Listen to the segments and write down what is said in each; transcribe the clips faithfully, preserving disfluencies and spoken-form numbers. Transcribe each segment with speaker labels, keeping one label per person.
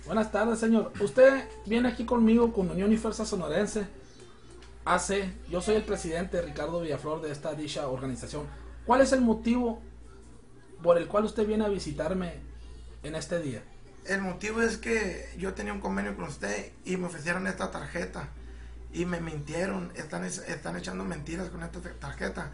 Speaker 1: Buenas tardes, señor. Usted viene aquí conmigo con Unión y Fuerza Sonorense. A C, yo soy el presidente Ricardo Villaflor de esta dicha organización. ¿Cuál es el motivo por el cual usted viene a visitarme en este día?
Speaker 2: El motivo es que yo tenía un convenio con usted y me ofrecieron esta tarjeta y me mintieron, están, están echando mentiras con esta tarjeta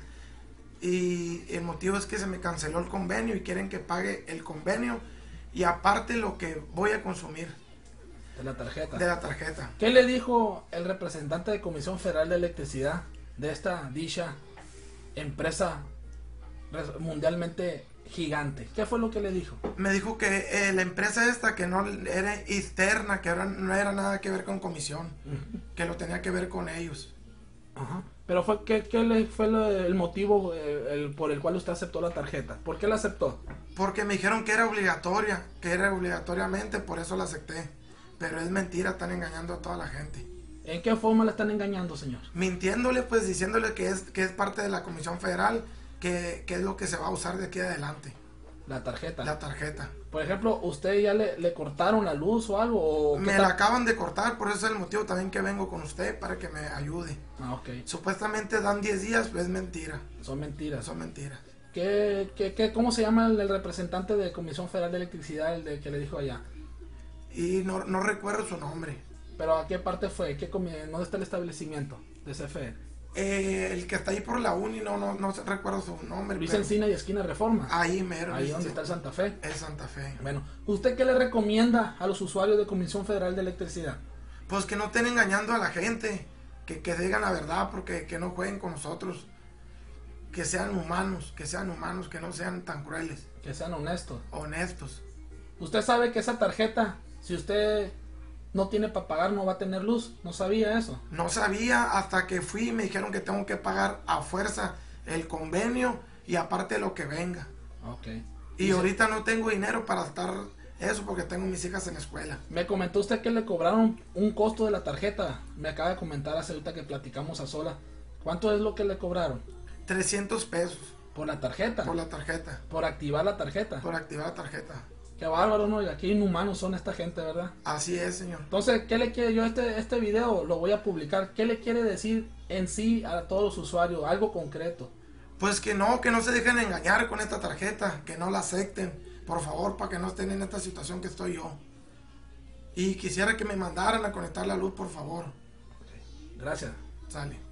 Speaker 2: y el motivo es que se me canceló el convenio y quieren que pague el convenio y aparte lo que voy a consumir
Speaker 1: de la tarjeta.
Speaker 2: De la tarjeta.
Speaker 1: ¿Qué le dijo el representante de Comisión Federal de Electricidad de esta dicha empresa mundialmente gigante? ¿Qué fue lo que le dijo?
Speaker 2: Me dijo que eh, la empresa esta que no era externa, que era, no era nada que ver con comisión, uh-huh. que lo tenía que ver con ellos.
Speaker 1: Ajá. Pero fue ¿qué, qué le fue lo, el motivo el, el, por el cual usted aceptó la tarjeta? ¿Por qué la aceptó?
Speaker 2: Porque me dijeron que era obligatoria, que era obligatoriamente, por eso la acepté. Pero es mentira, están engañando a toda la gente.
Speaker 1: ¿En qué forma la están engañando, señor?
Speaker 2: Mintiéndole, pues diciéndole que es que es parte de la Comisión Federal, que, que es lo que se va a usar de aquí adelante.
Speaker 1: La tarjeta.
Speaker 2: La tarjeta.
Speaker 1: Por ejemplo, ¿usted ya le, le cortaron la luz o algo? O
Speaker 2: me la acaban de cortar, por eso es el motivo también que vengo con usted, para que me ayude.
Speaker 1: Ah, ok.
Speaker 2: Supuestamente dan diez días, pues es mentira.
Speaker 1: Son mentiras.
Speaker 2: Son mentiras.
Speaker 1: ¿Qué, qué, qué, ¿Cómo se llama el, el representante de Comisión Federal de Electricidad, el de, que le dijo allá?
Speaker 2: Y no, no recuerdo su nombre.
Speaker 1: ¿Pero a qué parte fue? ¿Qué ¿Dónde está el establecimiento de C F E?
Speaker 2: Eh, el que está ahí por la uni, no, no, no recuerdo su nombre.
Speaker 1: Luis Encina y esquina Reforma.
Speaker 2: Ahí mero.
Speaker 1: Ahí donde está el Santa Fe.
Speaker 2: El Santa Fe.
Speaker 1: Bueno, ¿usted qué le recomienda a los usuarios de Comisión Federal de Electricidad?
Speaker 2: Pues que no estén engañando a la gente, que, que digan la verdad, porque que no jueguen con nosotros, que sean humanos, que sean humanos, que no sean tan crueles.
Speaker 1: Que sean honestos.
Speaker 2: Honestos.
Speaker 1: Usted sabe que esa tarjeta, si usted no tiene para pagar, no va a tener luz. ¿No sabía eso?
Speaker 2: No sabía hasta que fui y me dijeron que tengo que pagar a fuerza el convenio y aparte lo que venga.
Speaker 1: Okay.
Speaker 2: Y ahorita no tengo dinero para estar eso porque tengo mis hijas en la escuela.
Speaker 1: Me comentó usted que le cobraron un costo de la tarjeta. Me acaba de comentar hace ahorita que platicamos a sola. ¿Cuánto es lo que le cobraron?
Speaker 2: trescientos pesos.
Speaker 1: ¿Por la tarjeta?
Speaker 2: Por la tarjeta.
Speaker 1: ¿Por activar la tarjeta?
Speaker 2: Por activar la tarjeta.
Speaker 1: Qué bárbaro, ¿no? Y aquí inhumanos son esta gente, ¿verdad?
Speaker 2: Así es, señor.
Speaker 1: Entonces, ¿qué le quiere? Yo este, este video lo voy a publicar. ¿Qué le quiere decir en sí a todos los usuarios? Algo concreto.
Speaker 2: Pues que no, que no se dejen engañar con esta tarjeta, que no la acepten, por favor, para que no estén en esta situación que estoy yo. Y quisiera que me mandaran a conectar la luz, por favor.
Speaker 1: Okay. Gracias.
Speaker 2: Sale.